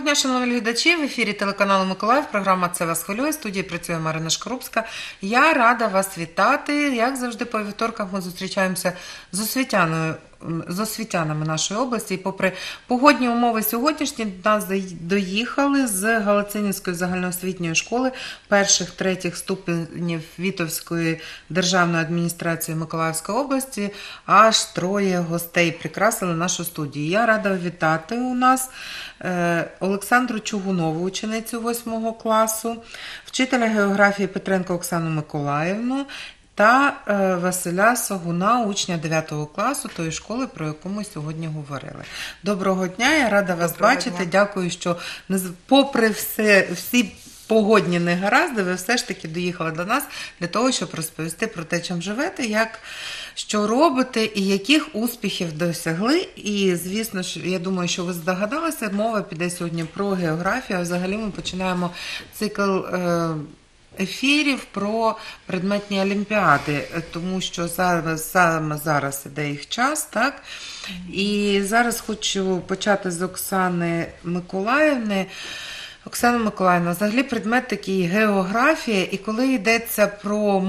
дня, шановні глядачі. В ефірі телеканалу Миколаїв. Програма «Це вас хвилює». В студії працює Марина Шкарубська. Я рада вас вітати. Як завжди, по вівторках ми зустрічаємося з освітянами нашої області. І попри погодні умови сьогоднішні, до нас доїхали з Галицинівської загальноосвітньої школи перших-третіх ступенів Вітовської державної адміністрації Миколаївської області. Аж троє гостей прикрасили нашу студію. Я рада вітати у нас Олександру Чугунову, ученицю 8 класу, вчителя географії Петренко Оксану Миколаївну та Василя Согуна, учня 9 класу тої школи, про яку ми сьогодні говорили. Доброго дня, я рада вас бачити. Дякую, що попри всі погодні негаразди, ви все ж таки доїхали до нас для того, щоб розповісти про те, чим живете, що робите і яких успіхів досягли. І, звісно, я думаю, що ви здогадалися, мова піде сьогодні про географію. А взагалі ми починаємо цикл ефірів про предметні олімпіади, тому що саме зараз іде їх час, так? І зараз хочу почати з Оксани Миколаївни. Оксана Миколаївна, взагалі предмет такий географія, і коли йдеться про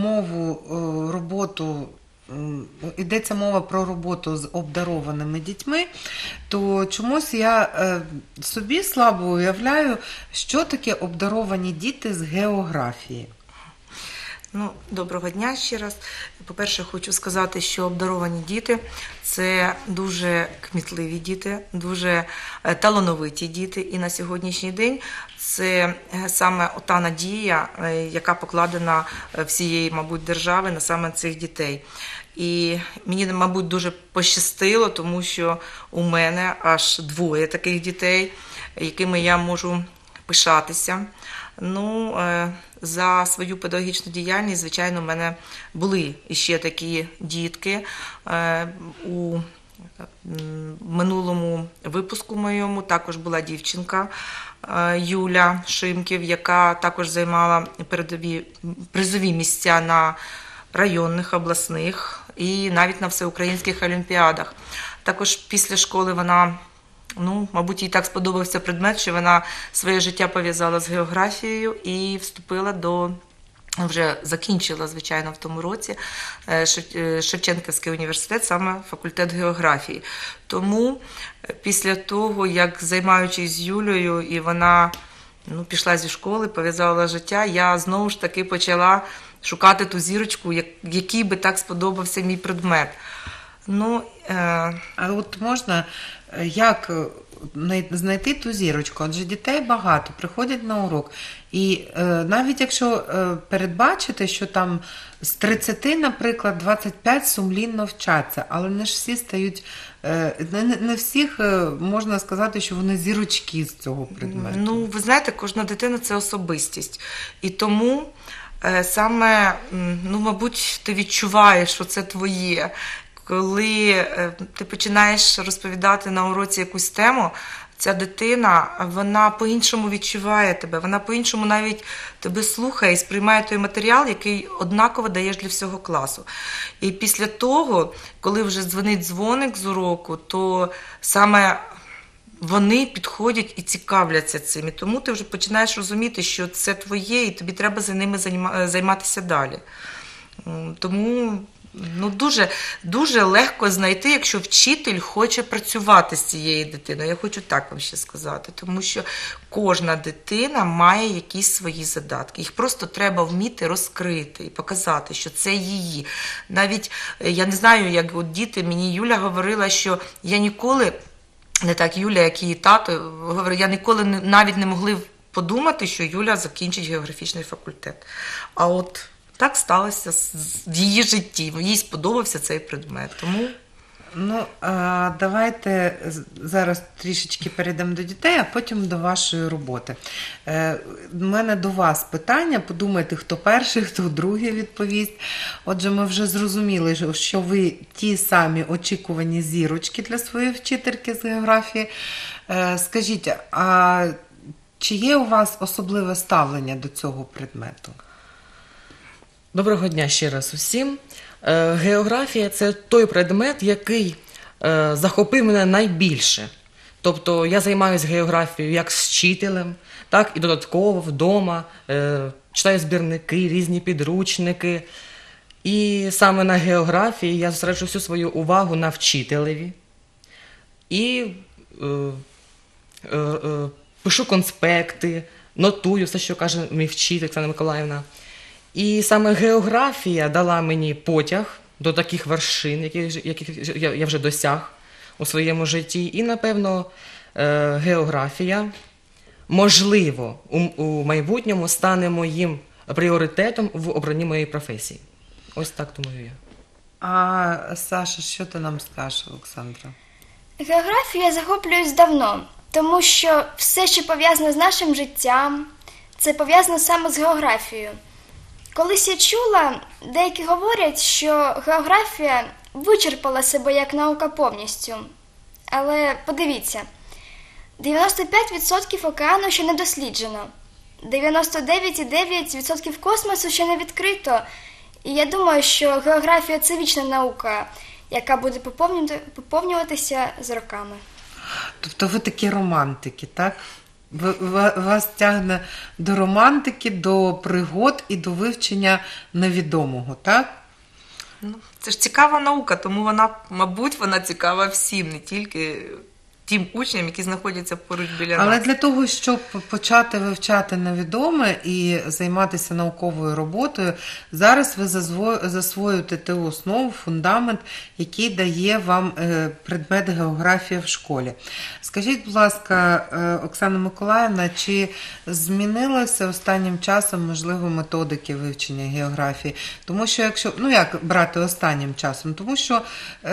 мова про роботу з обдарованими дітьми, то чомусь я собі слабо уявляю, що таке обдаровані діти з географії. Доброго дня ще раз. По-перше, хочу сказати, що обдаровані діти – це дуже кмітливі діти, дуже талановиті діти. І на сьогоднішній день це саме та надія, яка покладена всієї, мабуть, держави на саме цих дітей. І мені, мабуть, дуже пощастило, тому що у мене аж 2 таких дітей, якими я можу пишатися. За свою педагогічну діяльність, звичайно, в мене були іще такі дітки. У минулому випуску моєму також була дівчинка Юля Шимків, яка також займала призові місця на районних, обласних і навіть на всеукраїнських олімпіадах. Також після школи вона, мабуть, їй так сподобався предмет, що вона своє життя пов'язала з географією і вже закінчила, звичайно, в тому році Шевченківський університет, саме факультет географії. Тому після того, як займаючись з Юлею, і вона пішла зі школи, пов'язала життя, я знову ж таки почала шукати ту зірочку, який би так сподобався мій предмет. А от можна, як знайти ту зірочку? Адже дітей багато, приходять на урок. І навіть якщо передбачити, що там з 30, наприклад, 25 сумлінно вчаться, але не ж всі стають, не всіх можна сказати, що вони зірочки з цього предмету. Ви знаєте, кожна дитина – це особистість. І тому саме, мабуть, ти відчуваєш, що це твоє. Коли ти починаєш розповідати на уроці якусь тему, ця дитина, вона по-іншому відчуває тебе, вона по-іншому навіть тебе слухає і сприймає той матеріал, який однаково даєш для всього класу. І після того, коли вже дзвонить дзвоник з уроку, то саме вони підходять і цікавляться цим. І тому ти вже починаєш розуміти, що це твоє, і тобі треба за ними займатися далі. Тому дуже, дуже легко знайти, якщо вчитель хоче працювати з цією дитиною. Я хочу так вам ще сказати, тому що кожна дитина має якісь свої задатки. Їх просто треба вміти розкрити і показати, що це її. Навіть, я не знаю, як от діти, мені Юля говорила, що я ніколи, не так Юля, як її тато, говорить, я ніколи навіть не могли подумати, що Юля закінчить географічний факультет. А от так сталося в її житті. Їй сподобався цей предмет. Тому давайте зараз трішечки перейдемо до дітей, а потім до вашої роботи. У мене до вас питання. Подумайте, хто перший, хто другий відповість. Отже, ми вже зрозуміли, що ви ті самі очікувані зірочки для своєї вчительки з географії. Скажіть, а чи є у вас особливе ставлення до цього предмету? Доброго дня ще раз усім. Географія – це той предмет, який захопив мене найбільше. Тобто я займаюся географією як з вчителем, так і додатково вдома, читаю збірники, різні підручники. І саме на географії я зосереджу всю свою увагу на вчителеві. І пишу конспекти, нотую все, що каже мій вчитель Оксана Миколаївна. І саме географія дала мені потяг до таких вершин, яких я вже досяг у своєму житті. І, напевно, географія, можливо, у майбутньому стане моїм пріоритетом в обранні моєї професії. Ось так думаю я. А Саша, що ти нам скажеш, Олександра? Географією я захоплююсь давно, тому що все, що пов'язане з нашим життям, це пов'язано саме з географією. Колись я чула, деякі говорять, що географія вичерпала себе як наука повністю. Але подивіться, 95% океану ще не досліджено, 99,9% космосу ще не відкрито. І я думаю, що географія – це вічна наука, яка буде поповнюватися з роками. Тобто ви такі романтики, так? Вас тягне до романтики, до пригод і до вивчення невідомого, так? Ну, це ж цікава наука, тому вона, мабуть, вона цікава всім, не тільки тим учням, які знаходяться поруч біля нас. Але для того, щоб почати вивчати невідоме і займатися науковою роботою, зараз ви засвоюєте ту основу, фундамент, який дає вам предмет географія в школі. Скажіть, будь ласка, Оксана Миколаївна, чи змінилися останнім часом, можливо, методики вивчення географії? Тому що, якщо, ну як брати останнім часом? Тому що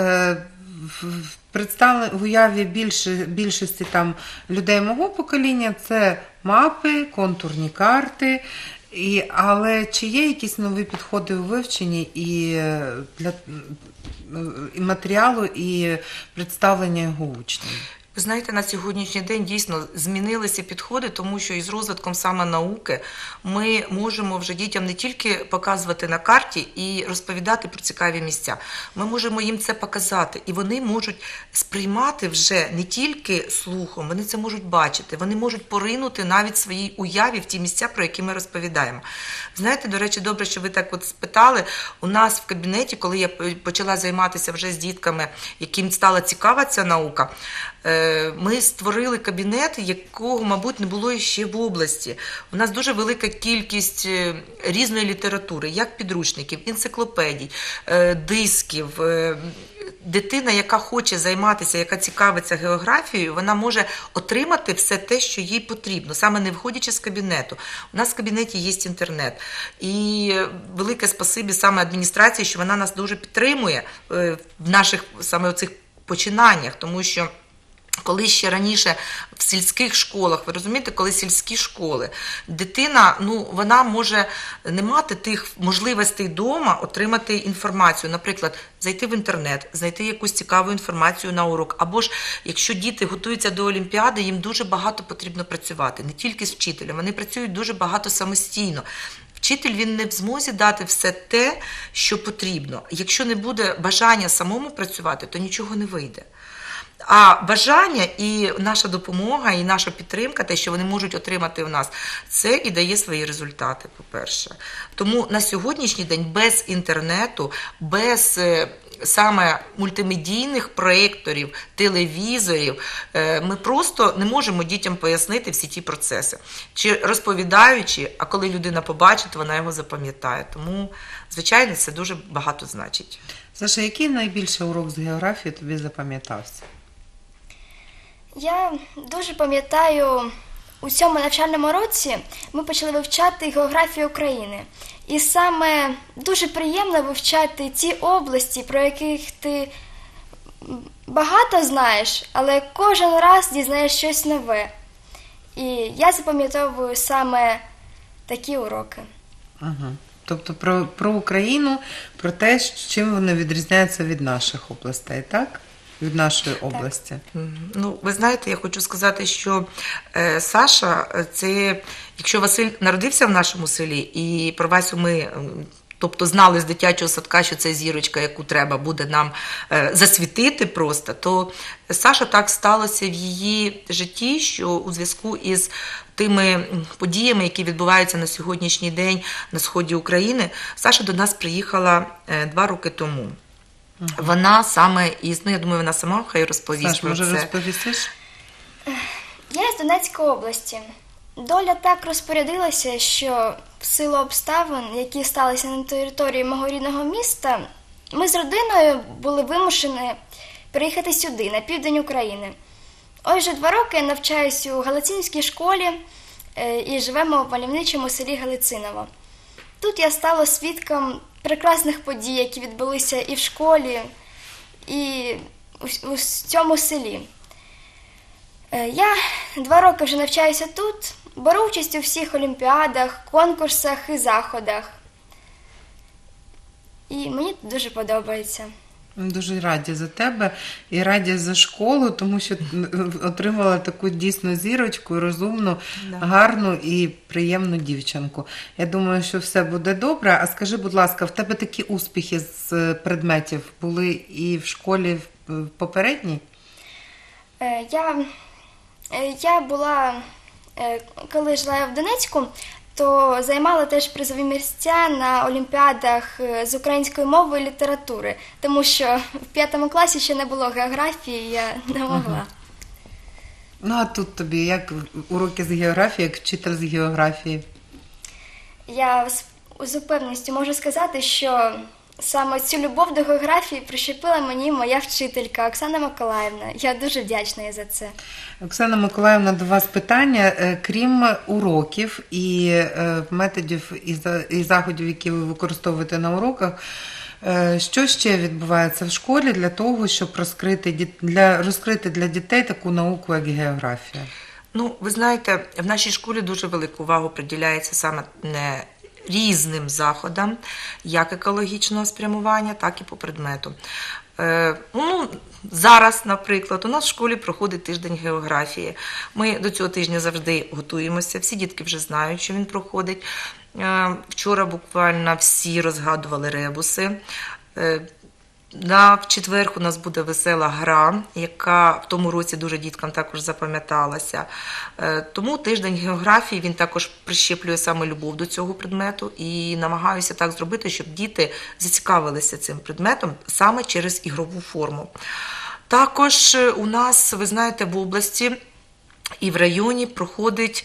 в уяві більшості там людей мого покоління це мапи, контурні карти, але чи є якісь нові підходи у вивченні і матеріалу, і представлення його учням? Ви знаєте, на сьогоднішній день дійсно змінилися підходи, тому що із розвитком саме науки ми можемо вже дітям не тільки показувати на карті і розповідати про цікаві місця. Ми можемо їм це показати, і вони можуть сприймати вже не тільки слухом, вони це можуть бачити, вони можуть поринути навіть в своїй уяві в ті місця, про які ми розповідаємо. Знаєте, до речі, добре, що ви так от спитали. У нас в кабінеті, коли я почала займатися вже з дітками, яким стала цікава ця наука, ми створили кабінет, якого, мабуть, не було ще в області. У нас дуже велика кількість різної літератури, як підручників, енциклопедій, дисків. Дитина, яка хоче займатися, яка цікавиться географією, вона може отримати все те, що їй потрібно, саме не виходячи з кабінету. У нас в кабінеті є інтернет. І велике спасибі саме адміністрації, що вона нас дуже підтримує в наших саме оцих починаннях, тому що коли ще раніше в сільських школах, ви розумієте, коли сільські школи, дитина, вона може не мати тих можливостей вдома отримати інформацію. Наприклад, зайти в інтернет, знайти якусь цікаву інформацію на урок. Або ж, якщо діти готуються до Олімпіади, їм дуже багато потрібно працювати. Не тільки з вчителем, вони працюють дуже багато самостійно. Вчитель, він не в змозі дати все те, що потрібно. Якщо не буде бажання самому працювати, то нічого не вийде. А бажання і наша допомога, і наша підтримка, те, що вони можуть отримати в нас, це і дає свої результати, по-перше. Тому на сьогоднішній день без інтернету, без саме мультимедійних проєкторів, телевізорів, ми просто не можемо дітям пояснити всі ті процеси. Чи розповідаючи, а коли людина побачить, вона його запам'ятає. Тому, звичайно, це дуже багато значить. Саша, який найбільший урок з географії тобі запам'ятався? Я дуже пам'ятаю, у цьому навчальному році ми почали вивчати географію України. І саме дуже приємно вивчати ті області, про яких ти багато знаєш, але кожен раз дізнаєш щось нове. І я запам'ятовую саме такі уроки. Ага. Тобто про Україну, про те, чим вони відрізняються від наших областей, так? Від нашої області. Ви знаєте, я хочу сказати, що Саша, це, якщо Василь народився в нашому селі, і про Васю ми тобто знали з дитячого садка, що це зірочка, яку треба буде нам засвітити просто, то Саша так сталося в її житті, що у зв'язку із тими подіями, які відбуваються на сьогоднішній день на сході України, Саша до нас приїхала 2 роки тому. Вона саме із, я думаю, вона сама хай розповість Саш, про може це. розповісиш? Я з Донецької області. Доля так розпорядилася, що в силу обставин, які сталися на території мого рідного міста, ми з родиною були вимушені переїхати сюди, на південь України. Ось вже 2 роки я навчаюся у Галицинській школі і живемо в мальовничому селі Галициново. Тут я стала свідком прекрасних подій, які відбулися і в школі, і у цьому селі. Я 2 роки вже навчаюся тут, беру участь у всіх олімпіадах, конкурсах і заходах. І мені дуже подобається. Дуже раді за тебе і раді за школу, тому що отримала таку дійсно зірочку, розумну, гарну і приємну дівчинку. Я думаю, що все буде добре. А скажи, будь ласка, в тебе такі успіхи з предметів були і в школі в попередній? Я була, коли жила в Донецьку, то займала теж призові місця на олімпіадах з української мови і літератури, тому що в 5 класі ще не було географії, я не могла. Ну, а тут тобі як уроки з географії, як вчитель з географії? Я з упевненістю можу сказати, що саме цю любов до географії прищепила мені моя вчителька Оксана Миколаївна. Я дуже вдячна їй за це. Оксана Миколаївна, до вас питання. Крім уроків і методів і заходів, які ви використовуєте на уроках, що ще відбувається в школі для того, щоб розкрити для дітей таку науку, як географія? Ну, ви знаєте, в нашій школі дуже велику увагу приділяється саме різним заходам, як екологічного спрямування, так і по предмету. Зараз, наприклад, у нас в школі проходить тиждень географії. Ми до цього тижня завжди готуємося, всі дітки вже знають, що він проходить. Вчора буквально всі розгадували ребуси. В четвер у нас буде весела гра, яка в тому році дуже діткам також запам'яталася. Тому тиждень географії, він також прищеплює саме любов до цього предмету і намагаюся так зробити, щоб діти зацікавилися цим предметом саме через ігрову форму. Також у нас, ви знаєте, в області і в районі проходить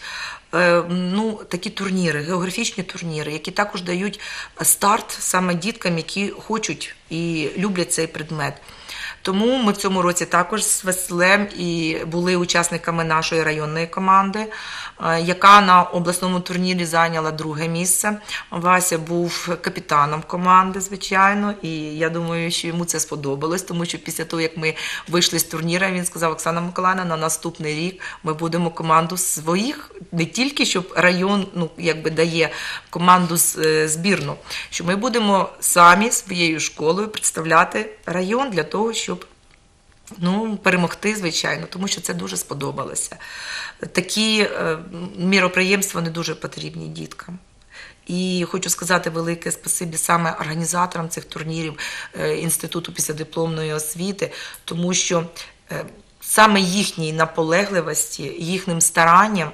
такі турніри, географічні турніри, які також дають старт саме діткам, які хочуть і люблять цей предмет. Тому ми в цьому році також з Василем і були учасниками нашої районної команди, яка на обласному турнірі зайняла 2-ге місце. Вася був капітаном команди, звичайно, і я думаю, що йому це сподобалось, тому що після того, як ми вийшли з турніру, він сказав: Оксана Миколаївна, на наступний рік ми будемо команду своїх, не тільки щоб район дає команду збірну, що ми будемо самі своєю школою представляти район для того, щоб перемогти, звичайно, тому що це дуже сподобалося. Такі міроприємства не дуже потрібні діткам. І хочу сказати велике спасибі саме організаторам цих турнірів Інституту післядипломної освіти, тому що саме їхній наполегливості, їхнім старанням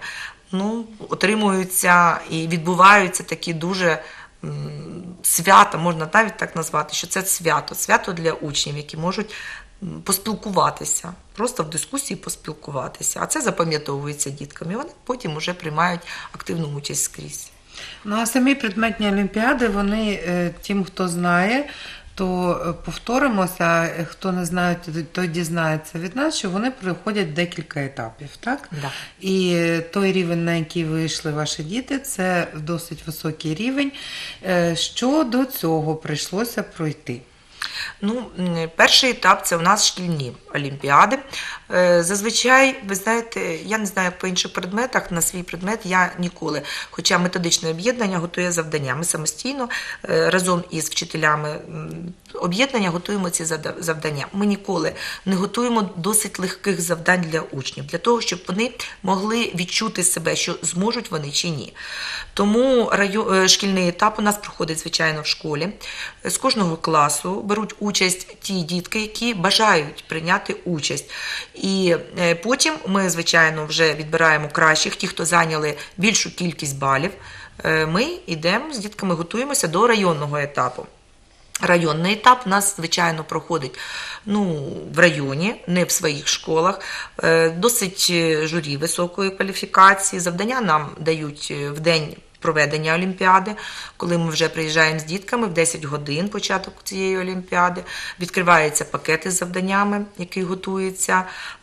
отримуються і відбуваються такі дуже свята, можна навіть так назвати, що це свято для учнів, які можуть поспілкуватися, просто в дискусії поспілкуватися. А це запам'ятовується діткам, і вони потім вже приймають активну участь скрізь. А самі предметні олімпіади, вони, тим, хто знає, то повторимося, хто не знає, той дізнається від нас, що вони проходять декілька етапів, так? Да. І той рівень, на який вийшли ваші діти, це досить високий рівень. Що до цього прийшлося пройти? Перший етап – це у нас шкільні олімпіади. Зазвичай, ви знаєте, я не знаю, як по інших предметах, на свій предмет я ніколи, хоча методичне об'єднання готує завдання. Ми самостійно разом із вчителями об'єднання готуємо ці завдання. Ми ніколи не готуємо досить легких завдань для учнів, для того, щоб вони могли відчути себе, що зможуть вони чи ні. Тому шкільний етап у нас проходить, звичайно, в школі. З кожного класу беруть участь ті дітки, які бажають прийняти участь. І потім ми, звичайно, вже відбираємо кращих, ті, хто зайняли більшу кількість балів. Ми йдемо з дітками, готуємося до районного етапу. Районний етап у нас, звичайно, проходить в районі, не в своїх школах. Досить журі високої кваліфікації. Завдання нам дають в день проведення олімпіади, коли ми вже приїжджаємо з дітками в 10 годин початок цієї олімпіади. Відкриваються пакети з завданнями, які готуються,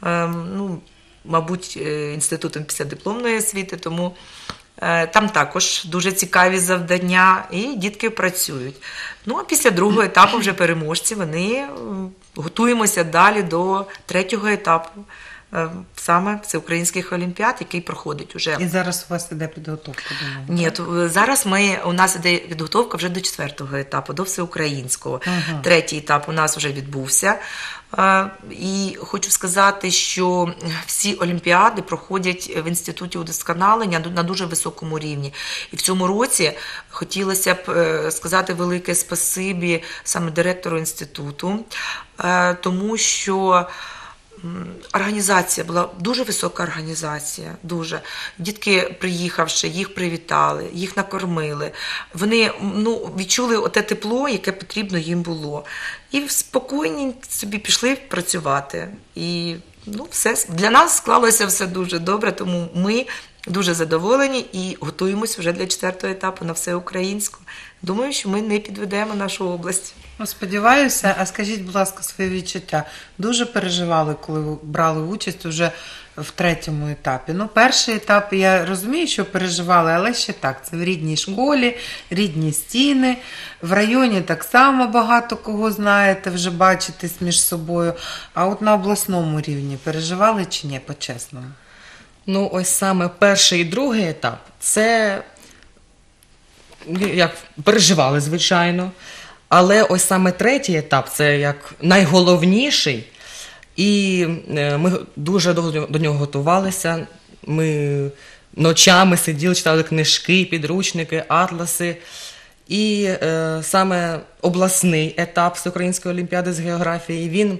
мабуть, інститутом післядипломної освіти, тому там також дуже цікаві завдання, і дітки працюють. А після другого етапу вже переможці, вони готуємося далі до третього етапу, саме всеукраїнських олімпіад, який проходить уже. І зараз у вас іде підготовка до нього? Ні, зараз у нас іде підготовка вже до 4-го етапу, до всеукраїнського. Ага. 3-й етап у нас вже відбувся. І хочу сказати, що всі олімпіади проходять в Інституті удосконалення на дуже високому рівні. І в цьому році хотілося б сказати велике спасибі саме директору інституту, тому що організація була дуже висока організація, дуже. Дітки, приїхавши, їх привітали, їх накормили. Вони відчули оте тепло, яке потрібно їм було. І спокійно собі пішли працювати. І все для нас склалося все дуже добре, тому ми дуже задоволені і готуємося вже для 4-го етапу на всеукраїнську. Думаю, що ми не підведемо нашу область. Сподіваюся, а скажіть, будь ласка, свої відчуття. Дуже переживали, коли ви брали участь уже в 3-му етапі? Перший етап, я розумію, що переживали, але ще так, це в рідній школі, рідні стіни, в районі так само багато кого знаєте, вже бачитесь між собою, а от на обласному рівні переживали чи ні, по-чесному? Ось саме перший і другий етап, це, як переживали, звичайно, але ось саме 3-й етап, це як найголовніший, і ми дуже довго до нього готувалися, ми ночами сиділи, читали книжки, підручники, атласи, і саме обласний етап Всеукраїнської олімпіади з географії, він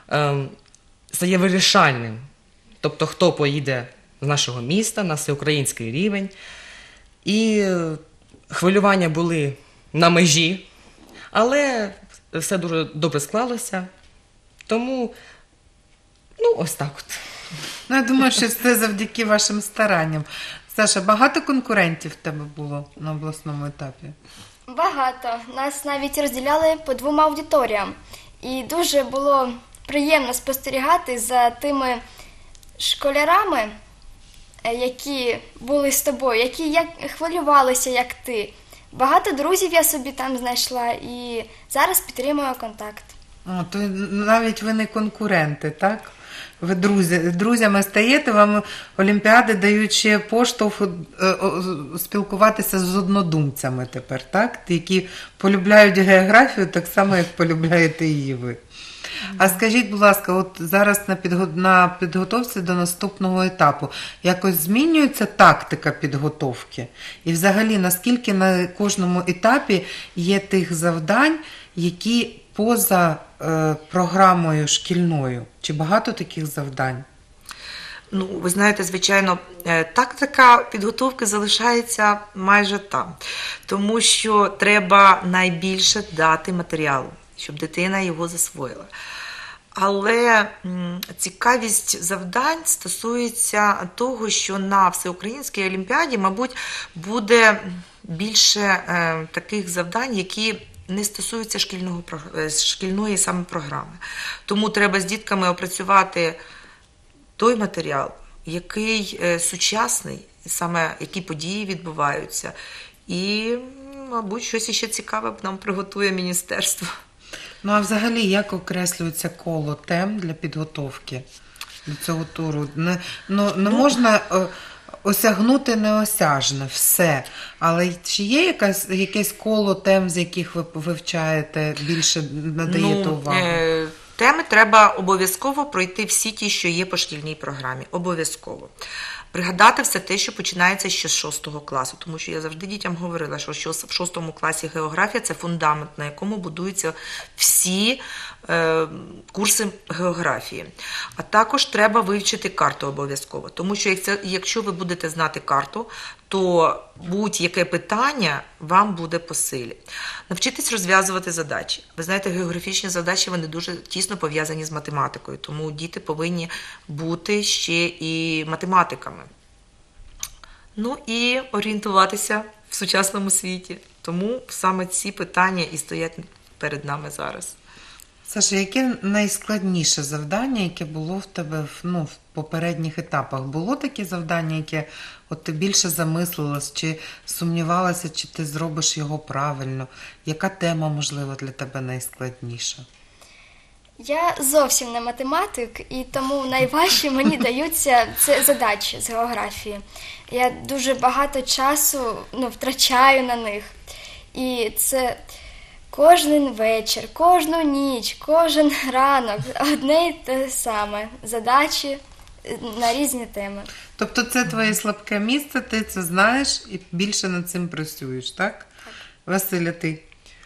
стає вирішальним, тобто хто поїде з нашого міста на всеукраїнський рівень. І хвилювання були на межі, але все дуже добре склалося. Тому, ось так от. Я думаю, що це завдяки вашим старанням. Саша, багато конкурентів в тебе було на обласному етапі? Багато. Нас навіть розділяли по 2 аудиторіям. І дуже було приємно спостерігати за тими школярами, які були з тобою, які хвилювалися, як ти. Багато друзів я собі там знайшла і зараз підтримую контакт. То навіть ви не конкуренти, так? Ви друзями стаєте, вам олімпіади дають ще поштовх спілкуватися з однодумцями тепер, так? Які полюбляють географію так само, як полюбляєте її ви. А скажіть, будь ласка, от зараз на підготовці до наступного етапу якось змінюється тактика підготовки? І взагалі, наскільки на кожному етапі є тих завдань, які поза програмою шкільною? Чи багато таких завдань? Ви знаєте, звичайно, тактика підготовки залишається майже там, тому що треба найбільше дати матеріалу, щоб дитина його засвоїла. Але цікавість завдань стосується того, що на всеукраїнській олімпіаді, мабуть, буде більше таких завдань, які не стосуються шкільної саме програми. Тому треба з дітками опрацювати той матеріал, який сучасний, саме які події відбуваються. І, мабуть, щось ще цікаве нам приготує міністерство. Ну а взагалі, як окреслюється коло тем для підготовки до цього туру? Не можна осягнути неосяжне все, але чи є якесь коло тем, з яких ви вивчаєте, більше надаєте увагу? Теми треба обов'язково пройти всі ті, що є по шкільній програмі. Обов'язково. Пригадати все те, що починається ще з 6 класу, тому що я завжди дітям говорила, що в 6 класі географія – це фундамент, на якому будуються всі курси географії. А також треба вивчити карту обов'язково, тому що якщо ви будете знати карту, то будь-яке питання вам буде по силі. Навчитись розв'язувати задачі. Ви знаєте, географічні задачі, вони дуже тісно пов'язані з математикою, тому діти повинні бути ще і математиками. Ну і орієнтуватися в сучасному світі. Тому саме ці питання і стоять перед нами зараз. Саша, яке найскладніше завдання, яке було в тебе в попередніх етапах? Було таке завдання, яке ти більше замислилась, чи сумнівалася, чи ти зробиш його правильно? Яка тема, можливо, для тебе найскладніша? Я зовсім не математик, і тому найважче мені даються це задачі з географії. Я дуже багато часу втрачаю на них. І це кожен вечір, кожну ніч, кожен ранок одне й те саме. Задачі на різні теми. Тобто це твоє слабке місце, ти це знаєш і більше над цим працюєш, так? Так. Василя, ти?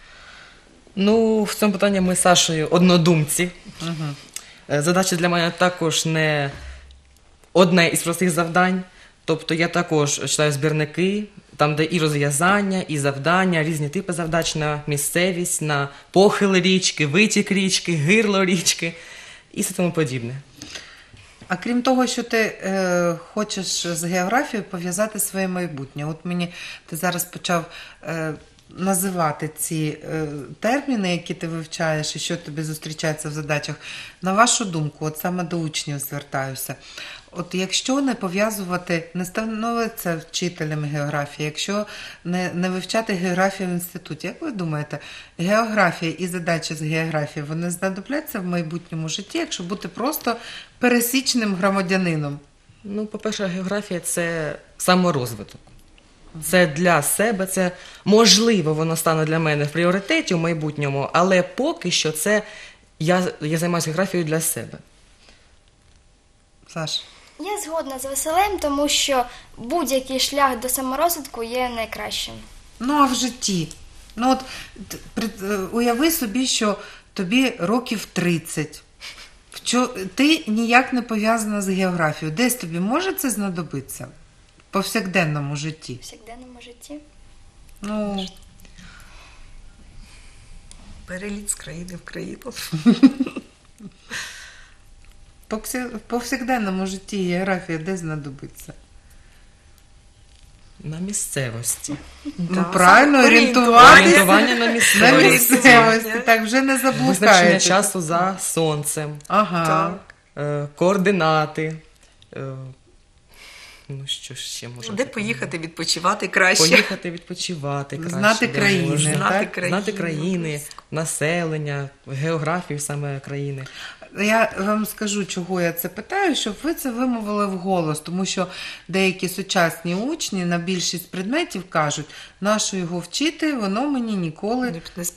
Ну, в цьому питанні ми з Сашою однодумці. Задача для мене також не одне із простих завдань. Тобто я також читаю збірники, там де і розв'язання, і завдання, різні типи завдач на місцевість, на похил річки, витік річки, гирло річки і все тому подібне. А крім того, що ти хочеш з географією пов'язати своє майбутнє. От ти зараз почав називати ці терміни, які ти вивчаєш і що тобі зустрічається в задачах. На вашу думку, от саме до учнів звертаюся. От якщо не пов'язувати, не становитися вчителем географії, якщо не вивчати географію в інституті, як ви думаєте, географія і задачі з географії, вони знадобляться в майбутньому житті, якщо бути просто пересічним громадянином? Ну, по-перше, географія – це саморозвиток. Це для себе, це можливо, воно стане для мене в пріоритеті в майбутньому, але поки що це я займаюся географією для себе. Саш? Я згодна з Василем, тому що будь-який шлях до саморозвитку є найкращим. Ну, а в житті? Уяви собі, що тобі років 30. Ти ніяк не пов'язана з географією. Десь тобі може це знадобитися? В повсякденному житті? В повсякденному житті? Переліт з країни в країну. В повсякденному житті географія де знадобиться? На місцевості. Правильно, Орієнтування на місцевості. Так, вже не Визначення заблукаєте. часу за сонцем. Ага. Координати. Ну, що ще може Де бути? поїхати відпочивати краще? Поїхати відпочивати краще. Знати де країни, можна. так? Знати країни, населення, географію саме країни. Я вам скажу, чого я це питаю, щоб ви це вимовили вголос, тому що деякі сучасні учні на більшість предметів кажуть, нащо його вчити, воно мені ніколи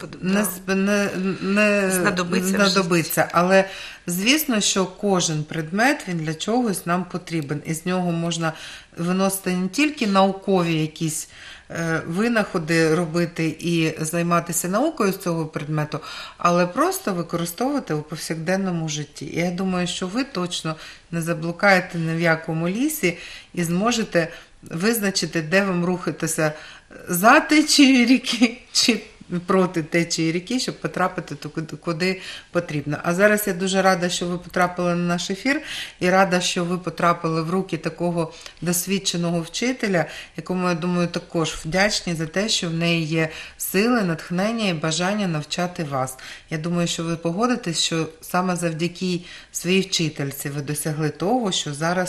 не знадобиться. Але звісно, що кожен предмет, він для чогось нам потрібен. І з нього можна виносити не тільки наукові якісь винаходи робити і займатися наукою з цього предмету, але просто використовувати у повсякденному житті. І я думаю, що ви точно не заблукаєте ні в якому лісі і зможете визначити, де вам рухатися за течією ріки чи проти течії ріки, щоб потрапити туди, куди потрібно. А зараз я дуже рада, що ви потрапили на наш ефір, і рада, що ви потрапили в руки такого досвідченого вчителя, якому, я думаю, також вдячні за те, що в неї є сили, натхнення і бажання навчати вас. Я думаю, що ви погодитесь, що саме завдяки своїй вчительці ви досягли того, що зараз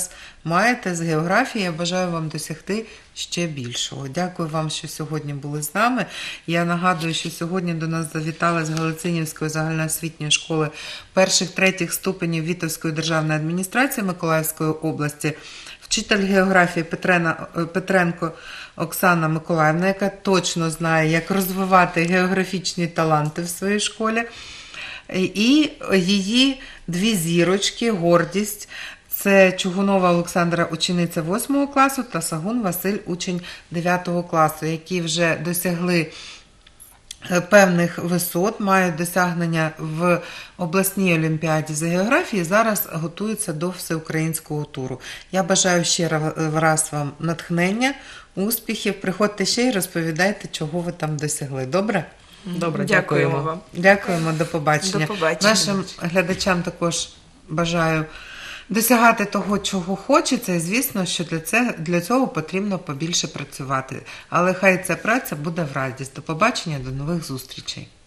маєте з географії. Я бажаю вам досягти ще більшого. Дякую вам, що сьогодні були з нами. Я нагадую, що сьогодні до нас завітали з Галицинівської загальноосвітньої школи перших-третіх ступенів Вітовської державної адміністрації Миколаївської області вчитель географії Петренко Оксана Миколаївна, яка точно знає, як розвивати географічні таланти в своїй школі. І її дві зірочки, гордість – це Чугунова Олександра, учениця 8 класу, та Сагун Василь, учень 9 класу, які вже досягли певних висот, мають досягнення в обласній олімпіаді з географії, зараз готуються до всеукраїнського туру. Я бажаю ще раз вам натхнення, успіхів. Приходьте ще й розповідайте, чого ви там досягли. Добре? Добре, Дякуємо дякуємо. вам. Дякуємо, до побачення. До побачення. Нашим глядачам також бажаю досягати того, чого хочеться, і звісно, що для цього потрібно побільше працювати. Але хай ця праця буде в радість. До побачення, до нових зустрічей.